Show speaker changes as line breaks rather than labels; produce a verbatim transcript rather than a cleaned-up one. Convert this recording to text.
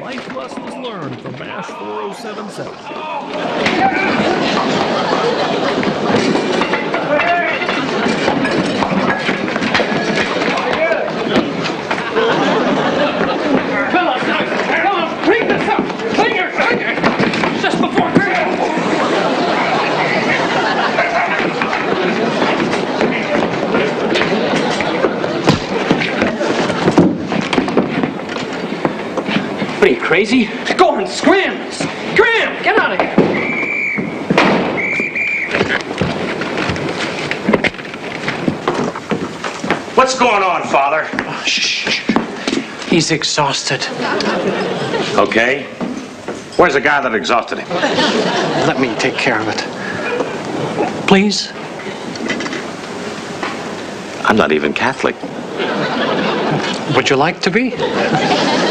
life lessons learned from MASH four oh seven seven.
Come on, come on, bring this up! Bring your finger! Just before... What are you, crazy? Go on, scram! Scram! Get out of here!
What's going on, Father?
Oh, shh. He's exhausted.
Okay. Where's the guy that exhausted him?
Let me take care of it. Please?
I'm not even Catholic.
Would you like to be?